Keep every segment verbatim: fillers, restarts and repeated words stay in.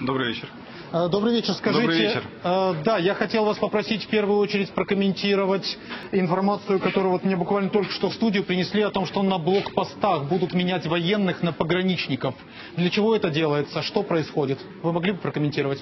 Добрый вечер. Добрый вечер. Скажите, Добрый вечер. Да, я хотел вас попросить в первую очередь прокомментировать информацию, которую вот мне буквально только что в студию принесли, о том, что на блокпостах будут менять военных на пограничников. Для чего это делается? Что происходит? Вы могли бы прокомментировать?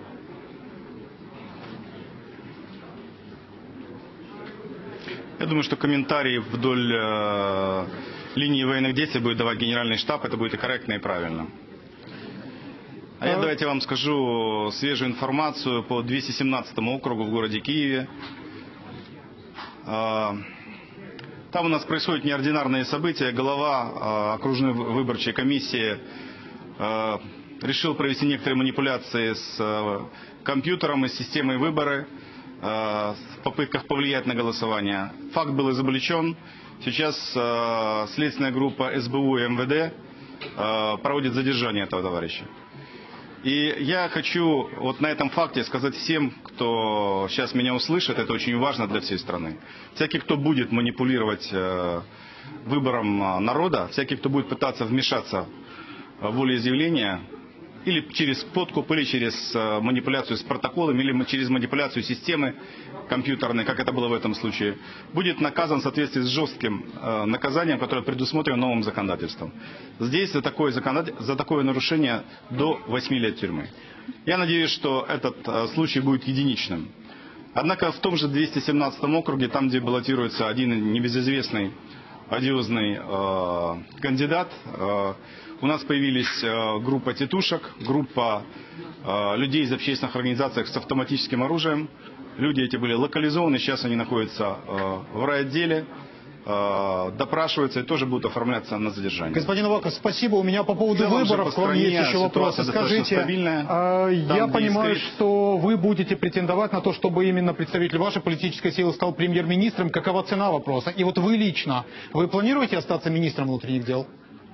Я думаю, что комментарии вдоль э, линии военных действий будет давать Генеральный штаб. Это будет и корректно, и правильно. А я давайте вам скажу свежую информацию по двести семнадцатому округу в городе Киеве. Там у нас происходят неординарные события. Глава окружной выборчей комиссии решил провести некоторые манипуляции с компьютером и с системой выбора в попытках повлиять на голосование. Факт был изобличен. Сейчас следственная группа эс бэ у и эм вэ дэ проводит задержание этого товарища. И я хочу вот на этом факте сказать всем, кто сейчас меня услышит, это очень важно для всей страны. Всякий, кто будет манипулировать э, выбором народа, всякий, кто будет пытаться вмешаться в волеизъявление, или через подкуп, или через э, манипуляцию с протоколом, или через манипуляцию системы компьютерной, как это было в этом случае, будет наказан в соответствии с жестким э, наказанием, которое предусмотрено новым законодательством. Здесь за такое, законод... за такое нарушение до восьми лет тюрьмы. Я надеюсь, что этот э, случай будет единичным. Однако в том же двести семнадцатом округе, там, где баллотируется один небезызвестный, одиозный э, кандидат, э, у нас появились э, группа тетушек, группа э, людей из общественных организаций с автоматическим оружием. Люди эти были локализованы, сейчас они находятся э, в райотделе, э, допрашиваются и тоже будут оформляться на задержание. Господин Аваков, спасибо. У меня по поводу выборов к вам есть еще вопросы. Скажите, э, там, я понимаю, стоит... что вы будете претендовать на то, чтобы именно представитель вашей политической силы стал премьер-министром. Какова цена вопроса? И вот вы лично, вы планируете остаться министром внутренних дел?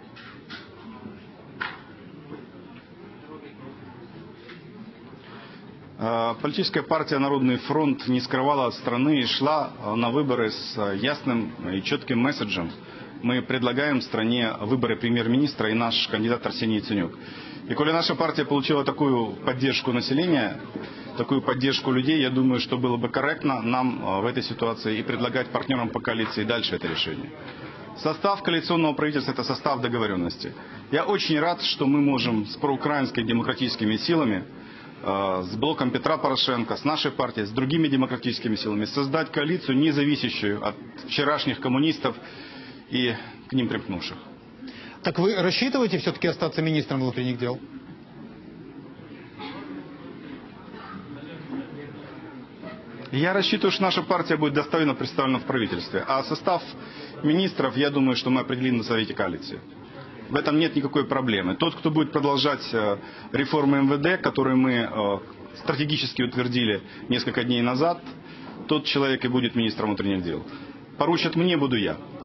Политическая партия «Народный фронт» не скрывала от страны и шла на выборы с ясным и четким месседжем. Мы предлагаем стране выборы премьер-министра и наш кандидат Арсений Яценюк. И коли наша партия получила такую поддержку населения, такую поддержку людей, я думаю, что было бы корректно нам в этой ситуации и предлагать партнерам по коалиции дальше это решение. Состав коалиционного правительства – это состав договоренности. Я очень рад, что мы можем с проукраинскими демократическими силами, с блоком Петра Порошенко, с нашей партией, с другими демократическими силами создать коалицию, не зависящую от вчерашних коммунистов и к ним примкнувших. Так вы рассчитываете все-таки остаться министром внутренних дел? Я рассчитываю, что наша партия будет достойно представлена в правительстве. А состав министров, я думаю, что мы определим на совете коалиции. В этом нет никакой проблемы. Тот, кто будет продолжать реформы эм вэ дэ, которые мы стратегически утвердили несколько дней назад, тот человек и будет министром внутренних дел. Поручат мне, буду я.